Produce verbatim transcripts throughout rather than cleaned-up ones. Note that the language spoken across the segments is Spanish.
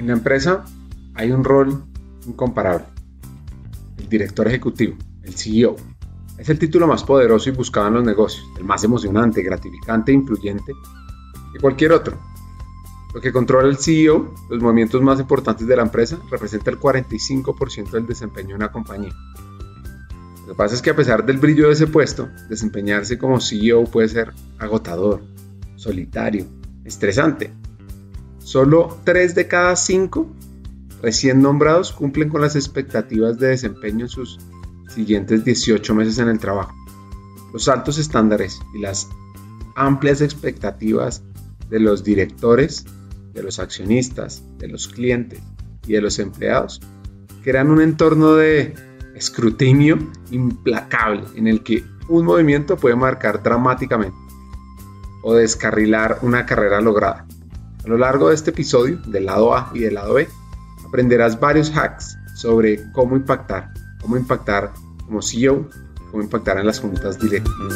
En la empresa hay un rol incomparable, el director ejecutivo, el C E O. Es el título más poderoso y buscado en los negocios, el más emocionante, gratificante e influyente que cualquier otro. Lo que controla el C E O, los movimientos más importantes de la empresa, representa el cuarenta y cinco por ciento del desempeño de una compañía. Lo que pasa es que a pesar del brillo de ese puesto, desempeñarse como C E O puede ser agotador, solitario, estresante. Solo tres de cada cinco recién nombrados cumplen con las expectativas de desempeño en sus siguientes dieciocho meses en el trabajo. Los altos estándares y las amplias expectativas de los directores, de los accionistas, de los clientes y de los empleados crean un entorno de escrutinio implacable en el que un movimiento puede marcar dramáticamente o descarrilar una carrera lograda. A lo largo de este episodio, del lado A y del lado B, aprenderás varios hacks sobre cómo impactar, cómo impactar como C E O, cómo impactar en las juntas directivas.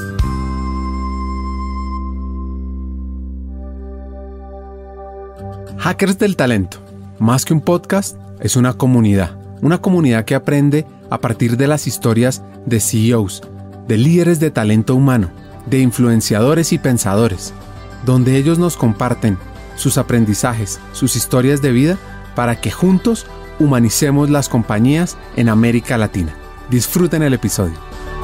Hackers del Talento, más que un podcast, es una comunidad. Una comunidad que aprende a partir de las historias de C E Os, de líderes de talento humano, de influenciadores y pensadores, donde ellos nos comparten sus aprendizajes, sus historias de vida, para que juntos humanicemos las compañías en América Latina. Disfruten el episodio.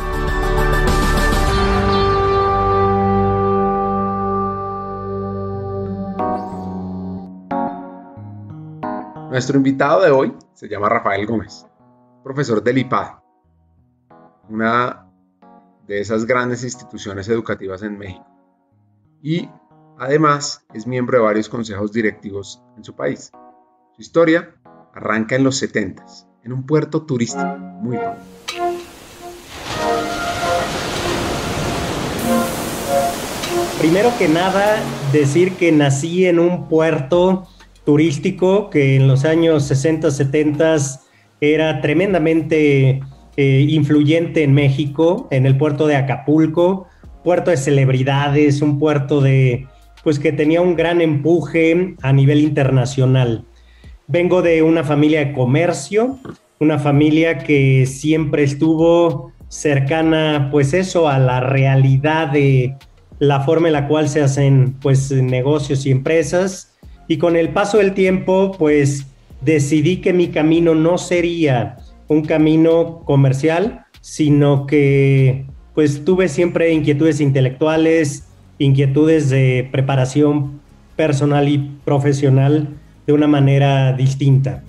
Nuestro invitado de hoy se llama Rafael Gómez, profesor del I P A D E, una de esas grandes instituciones educativas en México, y además es miembro de varios consejos directivos en su país. Su historia arranca en los setentas, en un puerto turístico muy famoso. Primero que nada, decir que nací en un puerto turístico que en los años sesenta, setenta era tremendamente eh, influyente en México, en el puerto de Acapulco, puerto de celebridades, un puerto de, pues, que tenía un gran empuje a nivel internacional. Vengo de una familia de comercio, una familia que siempre estuvo cercana, pues eso, a la realidad de la forma en la cual se hacen, pues, negocios y empresas. Y con el paso del tiempo, pues decidí que mi camino no sería un camino comercial, sino que pues tuve siempre inquietudes intelectuales, inquietudes de preparación personal y profesional de una manera distinta.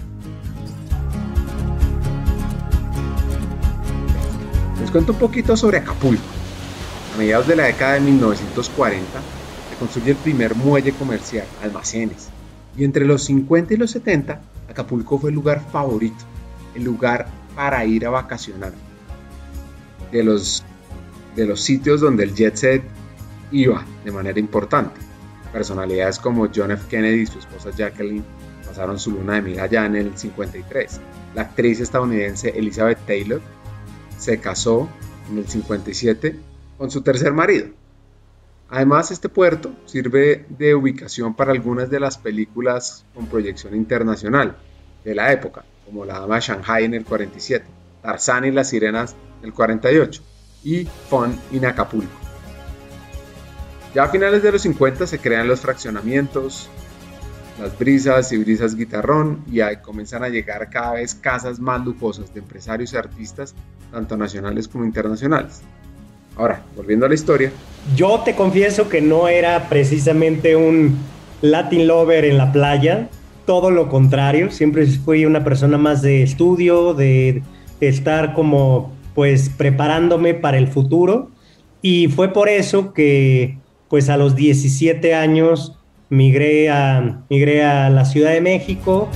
Les cuento un poquito sobre Acapulco. A mediados de la década de mil novecientos cuarenta, construye el primer muelle comercial, almacenes, y entre los cincuenta y los setenta, Acapulco fue el lugar favorito, el lugar para ir a vacacionar, de los, de los sitios donde el jet set iba de manera importante. Personalidades como John F. Kennedy y su esposa Jacqueline pasaron su luna de miel allá en el cincuenta y tres. La actriz estadounidense Elizabeth Taylor se casó en el cincuenta y siete con su tercer marido. Además, este puerto sirve de ubicación para algunas de las películas con proyección internacional de la época, como La Dama de Shanghai en el cuarenta y siete, Tarzán y las Sirenas en el cuarenta y ocho y Fun in Acapulco. Ya a finales de los cincuenta se crean los fraccionamientos, las brisas y brisas guitarrón, y ahí comienzan a llegar cada vez casas más lujosas de empresarios y artistas, tanto nacionales como internacionales. Ahora, volviendo a la historia. Yo te confieso que no era precisamente un Latin lover en la playa, todo lo contrario, siempre fui una persona más de estudio, de estar como pues preparándome para el futuro, y fue por eso que pues a los diecisiete años migré a, migré a la Ciudad de México.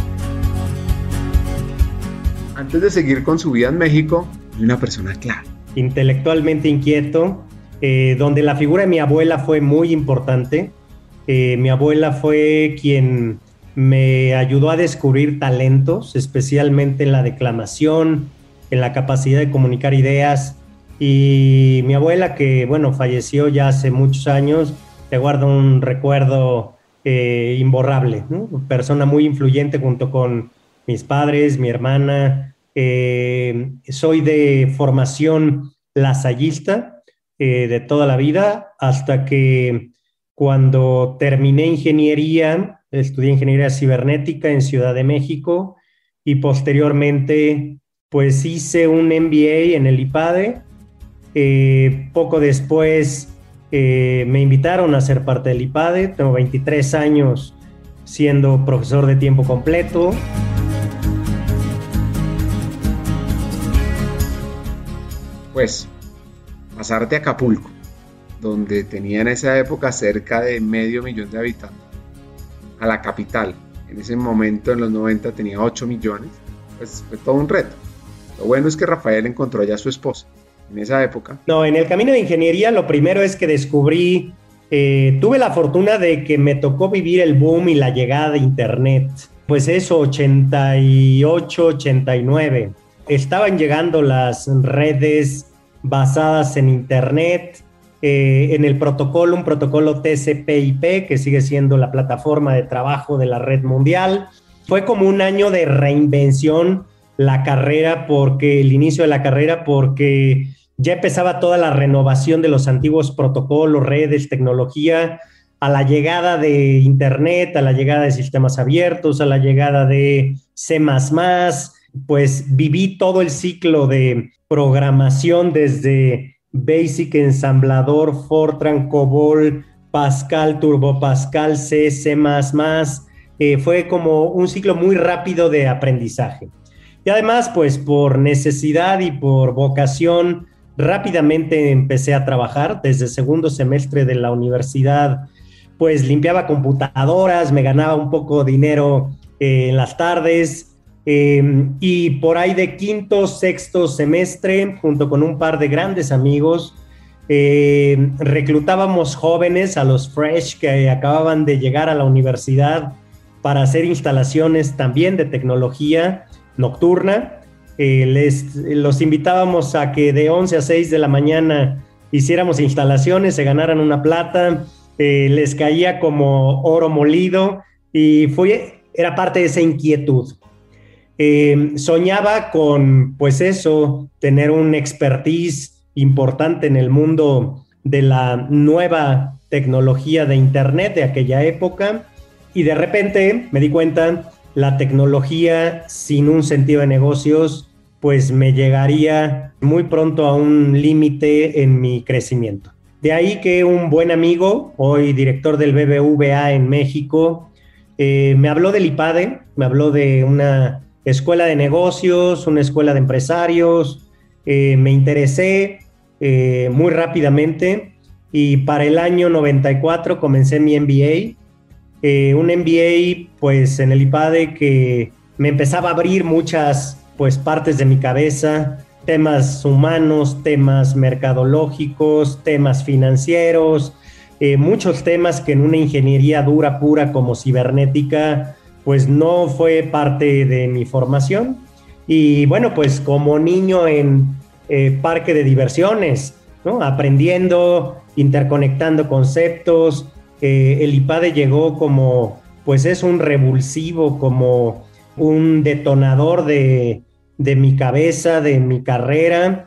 Antes de seguir con su vida en México, soy una persona clave. Intelectualmente inquieto, eh, donde la figura de mi abuela fue muy importante. Eh, mi abuela fue quien me ayudó a descubrir talentos, especialmente en la declamación, en la capacidad de comunicar ideas. Y mi abuela, que bueno, falleció ya hace muchos años, le guardo un recuerdo eh, imborrable, ¿no? Persona muy influyente junto con mis padres, mi hermana. Eh, soy de formación lasallista eh, de toda la vida, hasta que cuando terminé ingeniería, estudié ingeniería cibernética en Ciudad de México y posteriormente pues hice un M B A en el IPADE. Eh, poco después eh, me invitaron a ser parte del IPADE. Tengo veintitrés años siendo profesor de tiempo completo. Pues pasarte a Acapulco, donde tenía en esa época cerca de medio millón de habitantes, a la capital, en ese momento en los noventa tenía ocho millones, pues fue todo un reto. Lo bueno es que Rafael encontró ya a su esposa en esa época. No, en el camino de ingeniería lo primero es que descubrí, eh, tuve la fortuna de que me tocó vivir el boom y la llegada de Internet. Pues eso, ochenta y ocho, ochenta y nueve. Estaban llegando las redes basadas en Internet, eh, en el protocolo, un protocolo T C P I P, que sigue siendo la plataforma de trabajo de la red mundial. Fue como un año de reinvención la carrera, porque el inicio de la carrera, porque ya empezaba toda la renovación de los antiguos protocolos, redes, tecnología, a la llegada de Internet, a la llegada de sistemas abiertos, a la llegada de C más más. Pues viví todo el ciclo de programación desde Basic, Ensamblador, Fortran, COBOL, Pascal, Turbo Pascal, C, C más más. Eh, fue como un ciclo muy rápido de aprendizaje. Y además, pues por necesidad y por vocación, rápidamente empecé a trabajar. Desde segundo semestre de la universidad, pues limpiaba computadoras, me ganaba un poco de dinero eh, en las tardes. Eh, y por ahí de quinto, sexto semestre, junto con un par de grandes amigos, eh, reclutábamos jóvenes, a los fresh que acababan de llegar a la universidad, para hacer instalaciones también de tecnología nocturna. Eh, les, los invitábamos a que de once a seis de la mañana hiciéramos instalaciones, se ganaran una plata, eh, les caía como oro molido, y fue, era parte de esa inquietud. Eh, soñaba con, pues eso, tener un expertise importante en el mundo de la nueva tecnología de Internet de aquella época, y de repente me di cuenta, la tecnología sin un sentido de negocios, pues me llegaría muy pronto a un límite en mi crecimiento. De ahí que un buen amigo, hoy director del B B V A en México, eh, me habló del IPADE, me habló de una escuela de negocios, una escuela de empresarios. Eh, me interesé eh, muy rápidamente, y para el año noventa y cuatro comencé mi M B A. Eh, un M B A pues en el IPADE que me empezaba a abrir muchas pues partes de mi cabeza, temas humanos, temas mercadológicos, temas financieros, eh, muchos temas que en una ingeniería dura, pura como cibernética, pues no fue parte de mi formación. Y bueno, pues como niño en eh, parque de diversiones, ¿no? Aprendiendo, interconectando conceptos. Eh, el IPADE llegó como, pues es un revulsivo, como un detonador de, de mi cabeza, de mi carrera,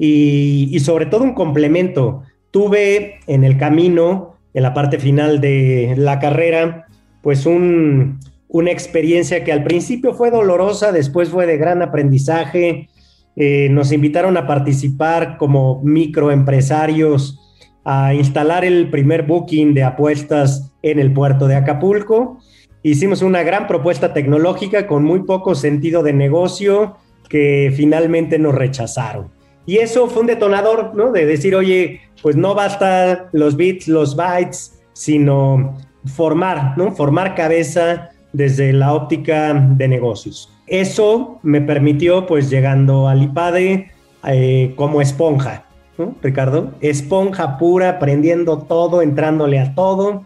y, y sobre todo un complemento. Tuve en el camino, en la parte final de la carrera, pues un, una experiencia que al principio fue dolorosa, después fue de gran aprendizaje. Eh, nos invitaron a participar como microempresarios a instalar el primer booking de apuestas en el puerto de Acapulco. Hicimos una gran propuesta tecnológica con muy poco sentido de negocio, que finalmente nos rechazaron. Y eso fue un detonador, ¿no? De decir, oye, pues no basta los bits, los bytes, sino formar, ¿no? Formar cabeza desde la óptica de negocios. Eso me permitió, pues llegando al IPADE eh, como esponja, ¿no, Ricardo? Esponja pura, aprendiendo todo, entrándole a todo.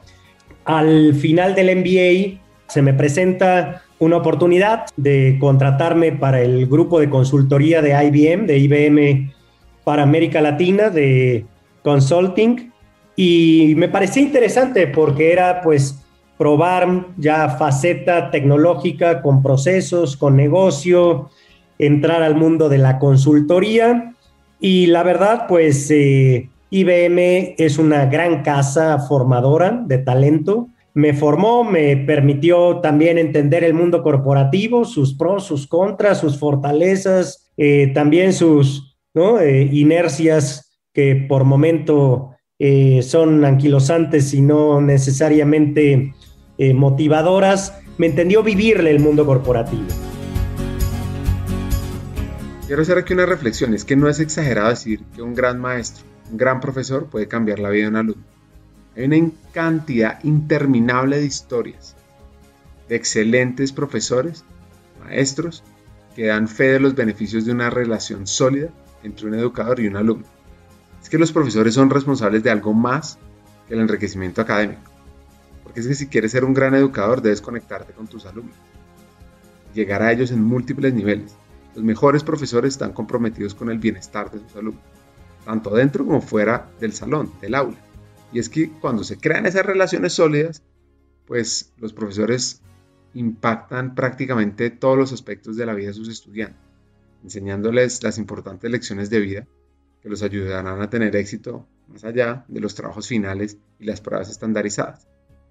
Al final del M B A se me presenta una oportunidad de contratarme para el grupo de consultoría de I B M, de I B M para América Latina, de consulting, y me parecía interesante porque era pues probar ya faceta tecnológica con procesos, con negocio, entrar al mundo de la consultoría. Y la verdad, pues eh, I B M es una gran casa formadora de talento. Me formó, me permitió también entender el mundo corporativo, sus pros, sus contras, sus fortalezas, eh, también sus ¿no? eh, inercias que por momento eh, son anquilosantes y no necesariamente eh, motivadoras. Me entendió vivirle el mundo corporativo. Quiero hacer aquí una reflexión, es que no es exagerado decir que un gran maestro, un gran profesor puede cambiar la vida de un alumno. Hay una cantidad interminable de historias de excelentes profesores, maestros, que dan fe de los beneficios de una relación sólida entre un educador y un alumno. Es que los profesores son responsables de algo más que el enriquecimiento académico. Porque es que si quieres ser un gran educador, debes conectarte con tus alumnos, llegar a ellos en múltiples niveles. Los mejores profesores están comprometidos con el bienestar de sus alumnos, tanto dentro como fuera del salón, del aula. Y es que cuando se crean esas relaciones sólidas, pues los profesores impactan prácticamente todos los aspectos de la vida de sus estudiantes, enseñándoles las importantes lecciones de vida que los ayudarán a tener éxito más allá de los trabajos finales y las pruebas estandarizadas.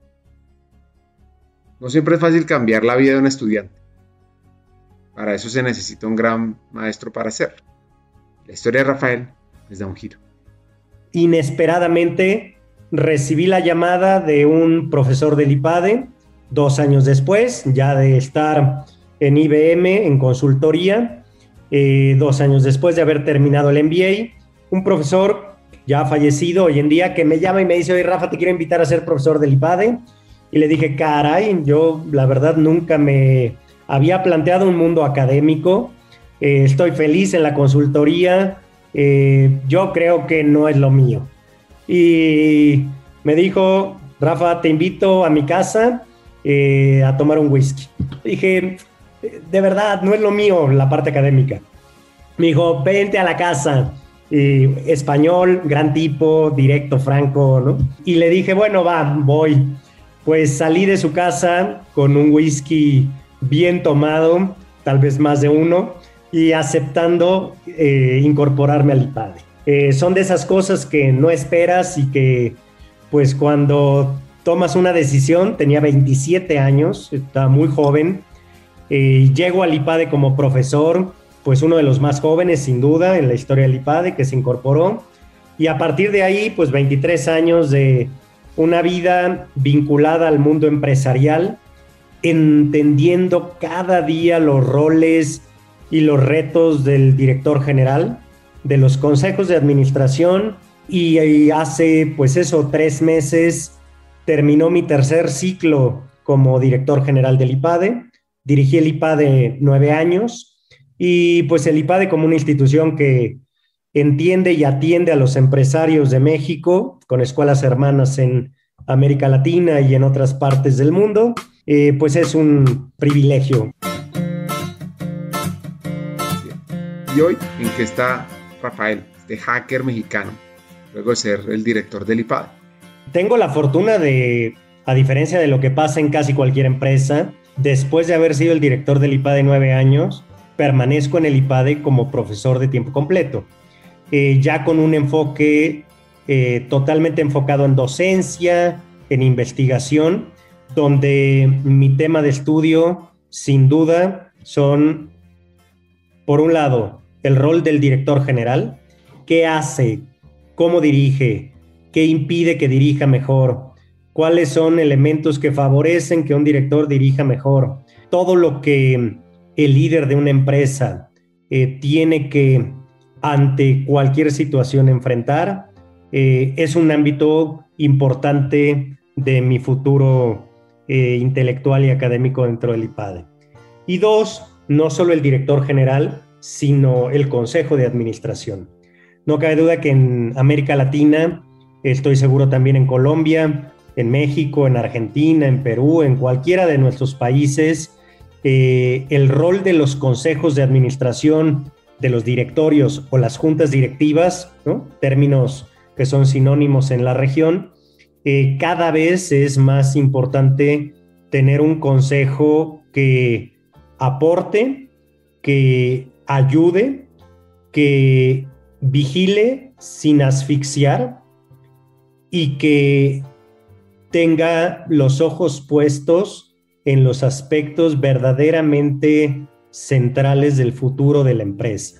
No siempre es fácil cambiar la vida de un estudiante. Para eso se necesita un gran maestro para hacerlo. La historia de Rafael les da un giro. Inesperadamente recibí la llamada de un profesor del IPADE, dos años después, ya de estar en I B M, en consultoría, eh, dos años después de haber terminado el M B A, un profesor ya fallecido hoy en día que me llama y me dice: oye, Rafa, te quiero invitar a ser profesor del IPADE. Y le dije: caray, yo la verdad nunca me había planteado un mundo académico, eh, estoy feliz en la consultoría, eh, yo creo que no es lo mío. Y me dijo: Rafa, te invito a mi casa eh, a tomar un whisky. Dije: de verdad, no es lo mío la parte académica. Me dijo: vente a la casa. Y español, gran tipo, directo, franco, ¿no? Y le dije: bueno, va, voy. Pues salí de su casa con un whisky bien tomado, tal vez más de uno, y aceptando eh, incorporarme al IPADE. Eh, son de esas cosas que no esperas y que, pues, cuando tomas una decisión, tenía veintisiete años, estaba muy joven, eh, llego al IPADE como profesor, pues uno de los más jóvenes, sin duda, en la historia del IPADE, que se incorporó, y a partir de ahí, pues, veintitrés años de una vida vinculada al mundo empresarial, entendiendo cada día los roles y los retos del director general, de los consejos de administración, y, y hace pues eso, tres meses terminó mi tercer ciclo como director general del IPADE. Dirigí el IPADE nueve años y pues el IPADE, como una institución que entiende y atiende a los empresarios de México, con escuelas hermanas en América Latina y en otras partes del mundo, Eh, pues es un privilegio. ¿Y hoy en qué está Rafael, este hacker mexicano, luego de ser el director del IPADE? Tengo la fortuna de, a diferencia de lo que pasa en casi cualquier empresa, después de haber sido el director del IPADE nueve años, permanezco en el IPADE como profesor de tiempo completo, eh, ya con un enfoque eh, totalmente enfocado en docencia, en investigación, donde mi tema de estudio, sin duda, son, por un lado, el rol del director general, qué hace, cómo dirige, qué impide que dirija mejor, cuáles son elementos que favorecen que un director dirija mejor, todo lo que el líder de una empresa eh, tiene que, ante cualquier situación, enfrentar, eh, es un ámbito importante de mi futuro Eh, intelectual y académico dentro del IPADE. Y dos, no solo el director general, sino el consejo de administración. No cabe duda que en América Latina, estoy seguro también en Colombia, en México, en Argentina, en Perú, en cualquiera de nuestros países, eh, el rol de los consejos de administración, de los directorios o las juntas directivas, ¿no? Términos que son sinónimos en la región, eh, cada vez es más importante tener un consejo que aporte, que ayude, que vigile sin asfixiar y que tenga los ojos puestos en los aspectos verdaderamente centrales del futuro de la empresa,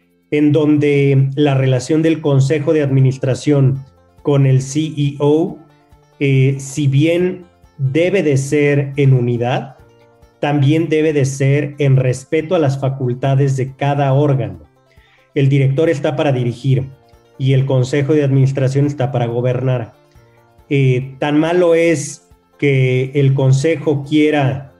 en donde la relación del consejo de administración con el C E O, eh, si bien debe de ser en unidad, también debe de ser en respeto a las facultades de cada órgano. El director está para dirigir y el consejo de administración está para gobernar. Eh, tan malo es que el consejo quiera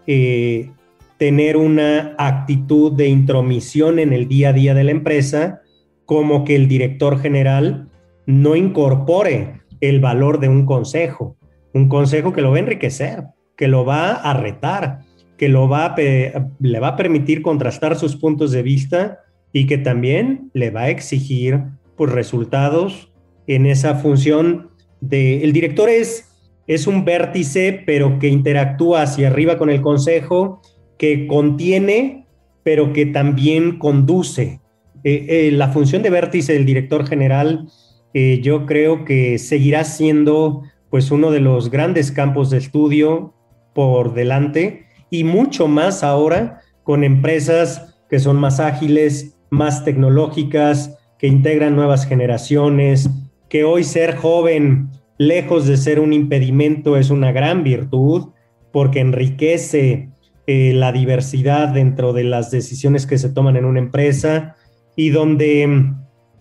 eh, tener una actitud de intromisión en el día a día de la empresa, como que el director general no incorpore el valor de un consejo, un consejo que lo va a enriquecer, que lo va a retar, que lo va a, le va a permitir contrastar sus puntos de vista y que también le va a exigir pues, resultados en esa función de... El director es, es un vértice, pero que interactúa hacia arriba con el consejo, que contiene, pero que también conduce. Eh, eh, la función de vértice del director general, eh, yo creo que seguirá siendo pues, uno de los grandes campos de estudio por delante, y mucho más ahora con empresas que son más ágiles, más tecnológicas, que integran nuevas generaciones, que hoy ser joven, lejos de ser un impedimento, es una gran virtud, porque enriquece eh, la diversidad dentro de las decisiones que se toman en una empresa, y donde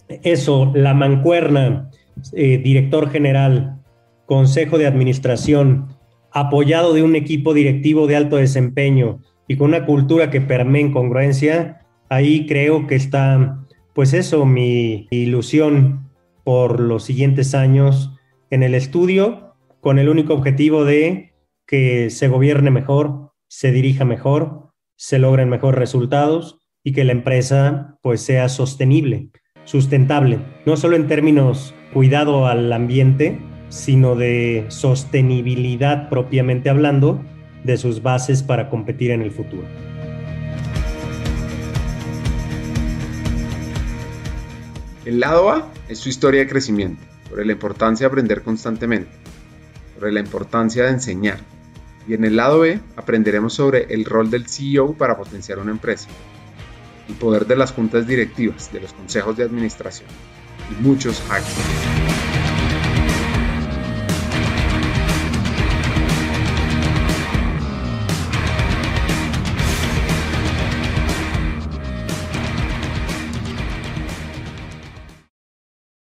eso, la mancuerna, eh, director general, consejo de administración, apoyado de un equipo directivo de alto desempeño y con una cultura que permee en congruencia, ahí creo que está, pues eso, mi ilusión por los siguientes años en el estudio, con el único objetivo de que se gobierne mejor, se dirija mejor, se logren mejores resultados y que la empresa pues sea sostenible, sustentable, no solo en términos cuidado al ambiente, sino de sostenibilidad propiamente hablando de sus bases para competir en el futuro. El lado A es su historia de crecimiento, sobre la importancia de aprender constantemente, sobre la importancia de enseñar. Y en el lado B aprenderemos sobre el rol del C E O para potenciar una empresa, el poder de las juntas directivas, de los consejos de administración y muchos hacks.